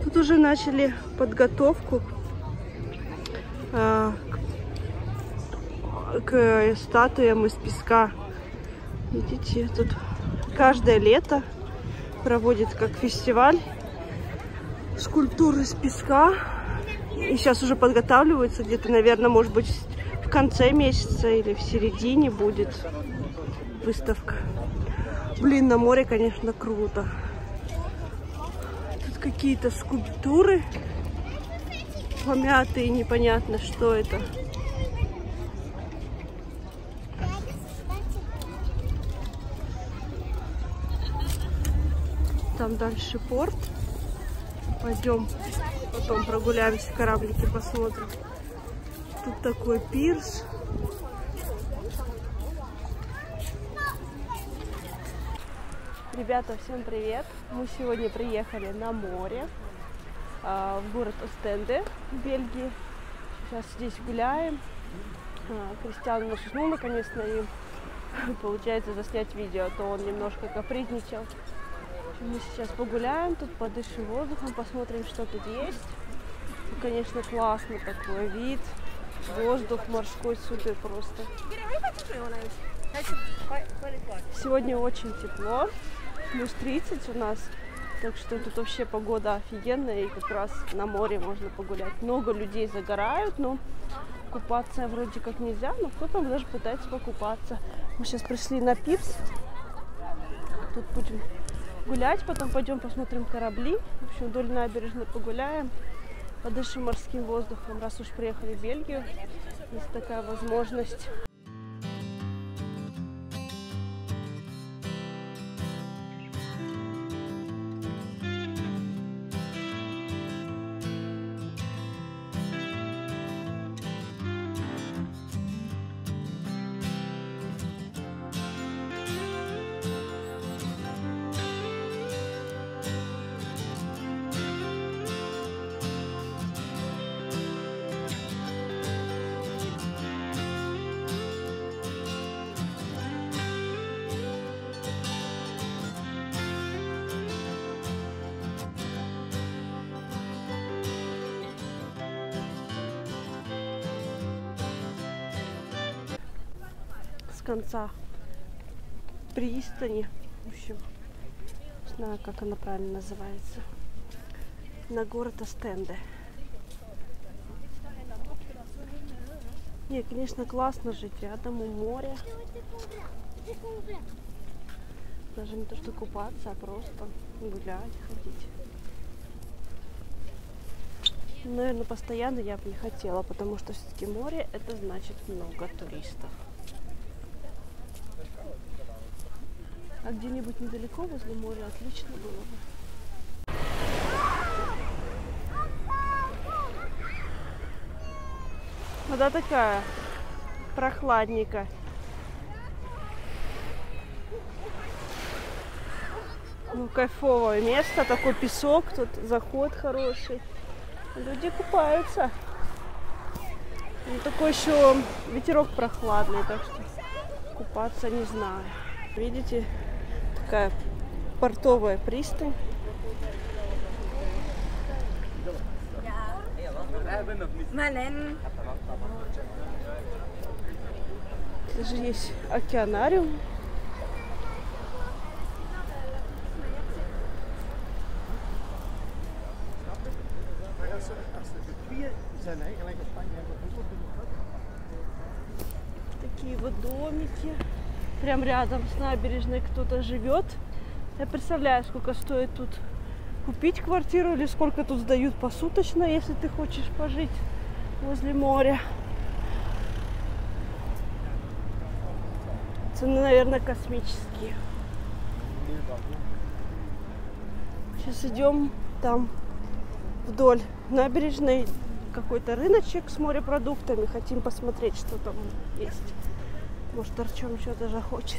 Тут уже начали подготовку к статуям из песка. Видите, тут каждое лето проводит как фестиваль скульптур из песка. И сейчас уже подготавливаются, где-то, наверное, может быть, в конце месяца или в середине будет выставка. Блин, на море, конечно, круто. Тут какие-то скульптуры помятые, непонятно, что это. Там дальше порт. Пойдем потом прогуляемся, кораблики посмотрим. Тут такой пирс. Ребята, всем привет! Мы сегодня приехали на море, в город Остенде в Бельгии. Сейчас здесь гуляем. Кристиан у нас уснул наконец-то, и получается заснять видео, а то он немножко капризничал. Мы сейчас погуляем, тут подышим воздухом, посмотрим, что тут есть. Ну, конечно, классный такой вид. Воздух морской супер просто. Сегодня очень тепло, плюс 30 у нас. Так что тут вообще погода офигенная, и как раз на море можно погулять. Много людей загорают, но купаться вроде как нельзя, но кто-то даже пытается покупаться. Мы сейчас пришли на пирс. Тут будем гулять, потом пойдем посмотрим корабли. В общем, вдоль набережной погуляем, подышим морским воздухом. Раз уж приехали в Бельгию, есть такая возможность. Конца пристани, в общем, не знаю, как она правильно называется, на город Остенде. Не, конечно, классно жить рядом у моря, даже не то что купаться, а просто гулять, ходить. Наверное, постоянно я бы не хотела, потому что все-таки море — это значит много туристов. А где-нибудь недалеко возле моря отлично было бы. Вода такая прохладненькая. Ну, кайфовое место, такой песок, тут заход хороший. Люди купаются. И такой еще ветерок прохладный, так что купаться не знаю. Видите? Такая портовая пристань. Здесь же есть океанариум. Такие вот домики. Прям рядом с набережной кто-то живет. Я представляю, сколько стоит тут купить квартиру или сколько тут сдают посуточно, если ты хочешь пожить возле моря. Цены, наверное, космические. Сейчас идем там вдоль набережной, какой-то рыночек с морепродуктами. Хотим посмотреть, что там есть. Может, Артем что-то захочет.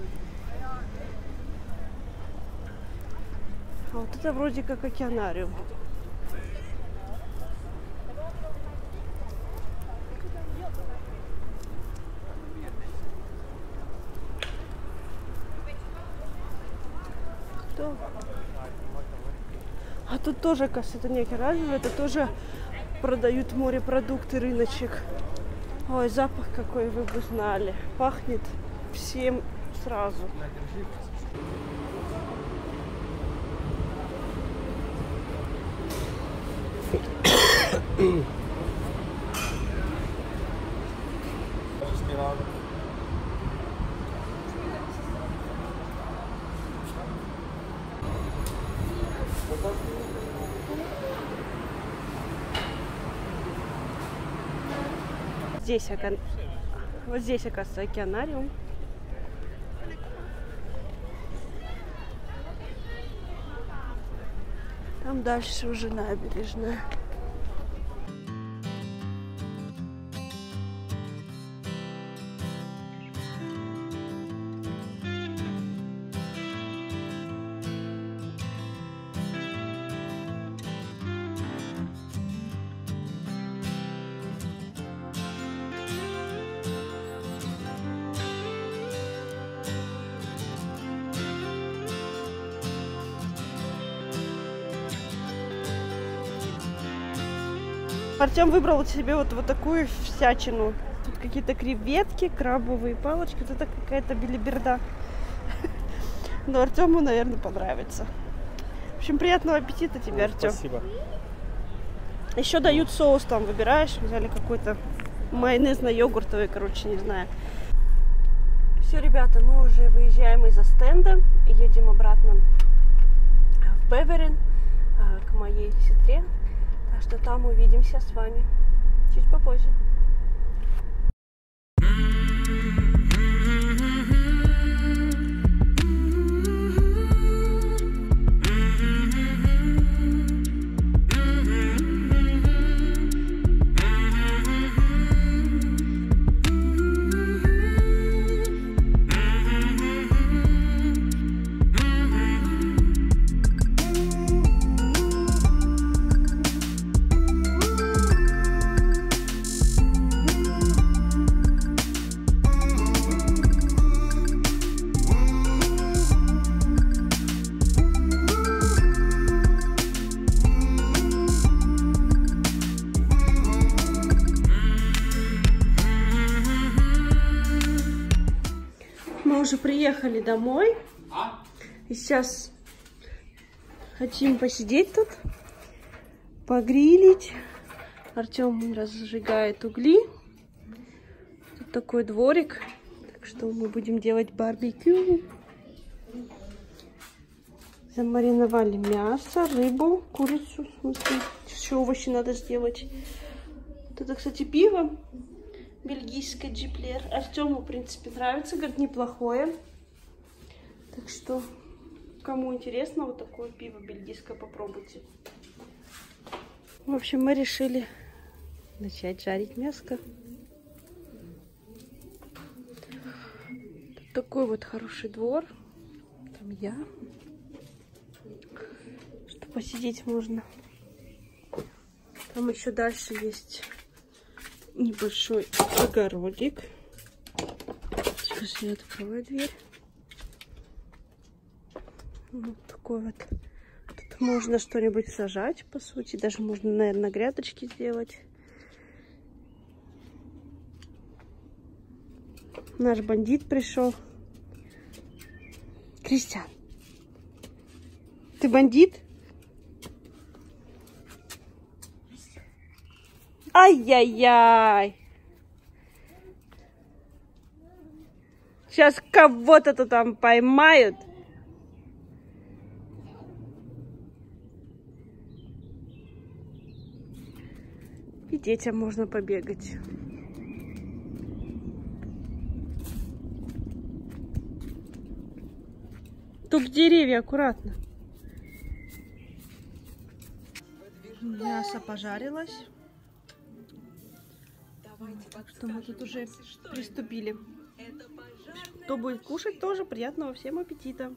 А вот это вроде как океанариум. Кто? А тут тоже, кажется, это не оранжевый, это тоже продают морепродукты, рыночек. Ой, запах какой, вы бы знали. Пахнет всем сразу. Здесь, вот здесь, оказывается, океанариум. Там дальше уже набережная. Артем выбрал себе вот такую всячину. Тут какие-то креветки, крабовые палочки. Вот это какая-то белиберда. Но Артему, наверное, понравится. В общем, приятного аппетита тебе, Артем. Спасибо. Еще дают соус там, выбираешь. Взяли какой-то майонезно-йогуртовый, короче, не знаю. Все, ребята, мы уже выезжаем из стенда и едем обратно в Беверен к моей сестре. Так что там увидимся с вами чуть попозже. Мы уже приехали домой. И сейчас хотим посидеть тут, погрилить. Артем разжигает угли. Тут такой дворик. Так что мы будем делать барбекю. Замариновали мясо, рыбу, курицу. В смысле, еще овощи надо сделать. Вот это, кстати, пиво. Бельгийское Джиплер. Артему, в принципе, нравится, говорит, неплохое. Так что, кому интересно, вот такое пиво бельгийское, попробуйте. В общем, мы решили начать жарить мяско. Тут такой вот хороший двор. Там я. Что посидеть можно. Там еще дальше есть небольшой огородик. Сейчас я открою дверь. Вот такой вот. Тут можно что-нибудь сажать, по сути. Даже можно, наверное, грядочки сделать. Наш бандит пришел. Кристиан, ты бандит? Ай-яй-яй! Сейчас кого-то тут там поймают. И детям можно побегать. Тут деревья, аккуратно. Мясо пожарилось. Так что мы тут уже приступили. Кто будет кушать, тоже приятного всем аппетита.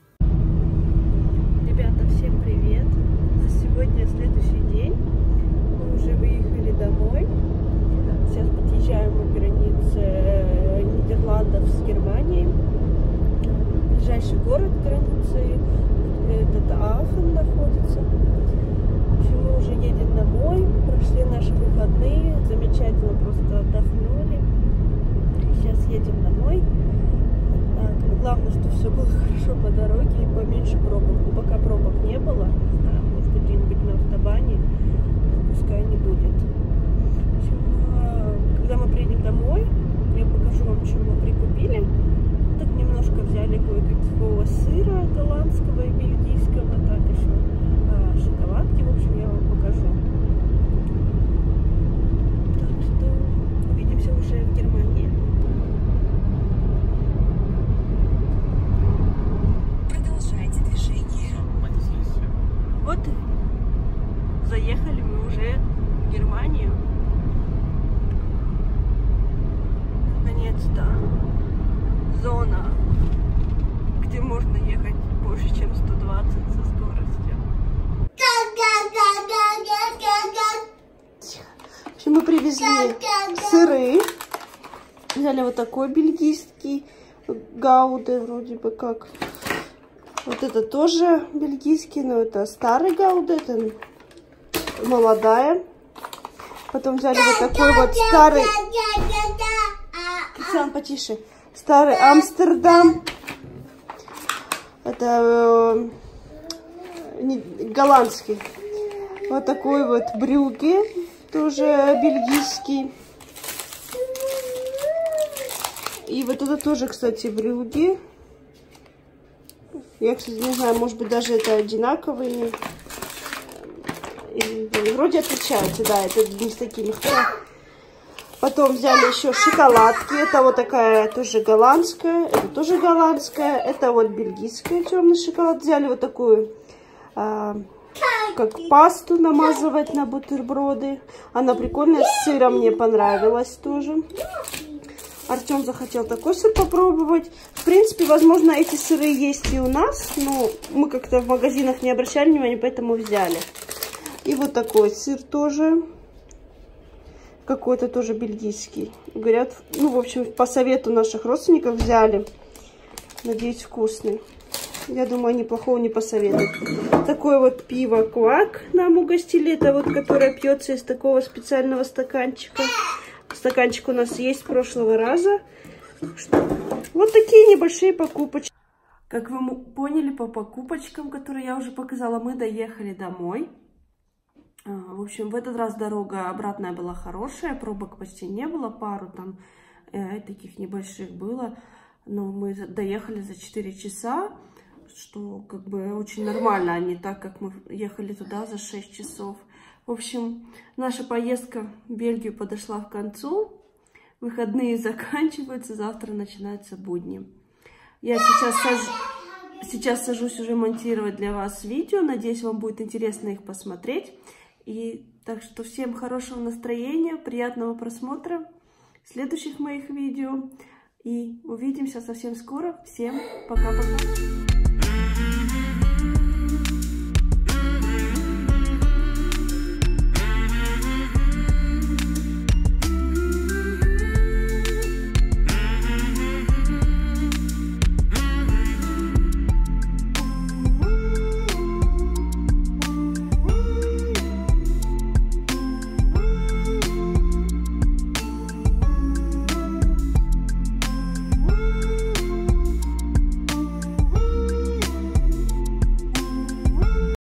Ребята, всем привет. Сегодня следующий день. Мы уже выехали домой. Сейчас подъезжаем к границе Нидерландов с Германией. Ближайший город границы отеле этот Ааchen находится. В общем, мы уже едем домой, прошли наши выходные, замечательно просто отдохнули. Сейчас едем домой. Главное, что все было хорошо по дороге и поменьше пробок. Но пока пробок не было, да, может быть, где-нибудь на автобане, пускай не будет. В общем, когда мы приедем домой, я покажу вам, что мы прикупили. Так немножко взяли кое-какого сыра голландского и бельгийского, так еще шоколадки. В общем, я вам покажу. Так что увидимся уже в Германии. Вот заехали мы уже в Германию. Наконец-то зона, где можно ехать больше, чем 120 со скоростью. В общем, мы привезли сыры. Взяли вот такой бельгийский гауде, вроде бы как. Вот это тоже бельгийский, но это старый гауде, это молодая. Потом взяли вот такой вот старый... Оксана, потише. Старый Амстердам. Это голландский. Вот такой вот Брюгге, тоже бельгийский. И вот это тоже, кстати, Брюгге. Я, кстати, не знаю, может быть, даже это одинаковые. И вроде отличаются, да, это не с такими. Потом взяли еще шоколадки. Это вот такая тоже голландская. Это тоже голландская. Это вот бельгийская темный шоколад. Взяли вот такую, как пасту намазывать на бутерброды. Она прикольная, с сыром мне понравилась тоже. Артем захотел такой сыр попробовать. В принципе, возможно, эти сыры есть и у нас, но мы как-то в магазинах не обращали внимания, поэтому взяли. И вот такой сыр тоже. Какой-то тоже бельгийский. Говорят, ну, в общем, по совету наших родственников взяли. Надеюсь, вкусный. Я думаю, они плохого не посоветуют. Такое вот пиво Квак нам угостили. Это вот, которое пьется из такого специального стаканчика. Стаканчик у нас есть с прошлого раза. Вот такие небольшие покупочки. Как вы поняли по покупочкам, которые я уже показала, мы доехали домой. В общем, в этот раз дорога обратная была хорошая, пробок почти не было, пару там таких небольших было. Но мы доехали за 4 часа, что как бы очень нормально, а не так, как мы ехали туда за 6 часов. В общем, наша поездка в Бельгию подошла к концу. Выходные заканчиваются, завтра начинаются будни. Я сейчас сажусь уже монтировать для вас видео. Надеюсь, вам будет интересно их посмотреть. И так что всем хорошего настроения, приятного просмотра следующих моих видео. И увидимся совсем скоро. Всем пока-пока.